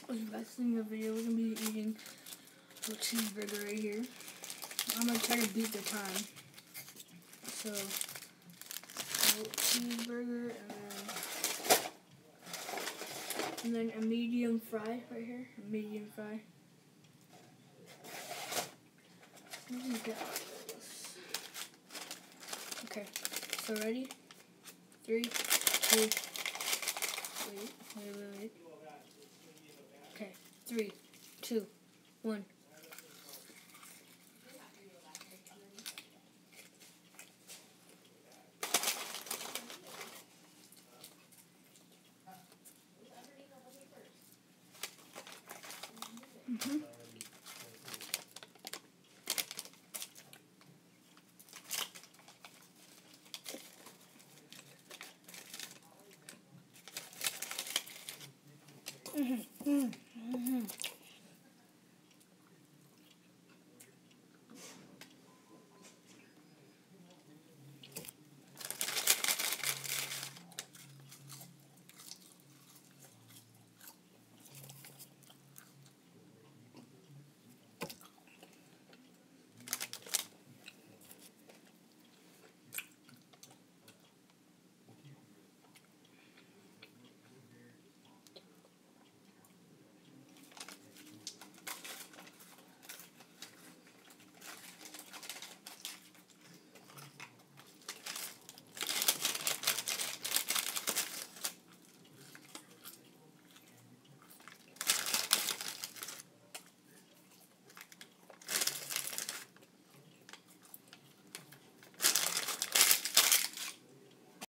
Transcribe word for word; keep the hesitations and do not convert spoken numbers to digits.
investing in the video, we're gonna be eating a cheeseburger right here. I'm gonna try to beat the time. So, cheeseburger and then, and then a medium fry right here. A medium fry. What do we got? Okay, so ready? Three, two, wait, wait, wait, wait. Okay, three, two, one. Mm-hmm.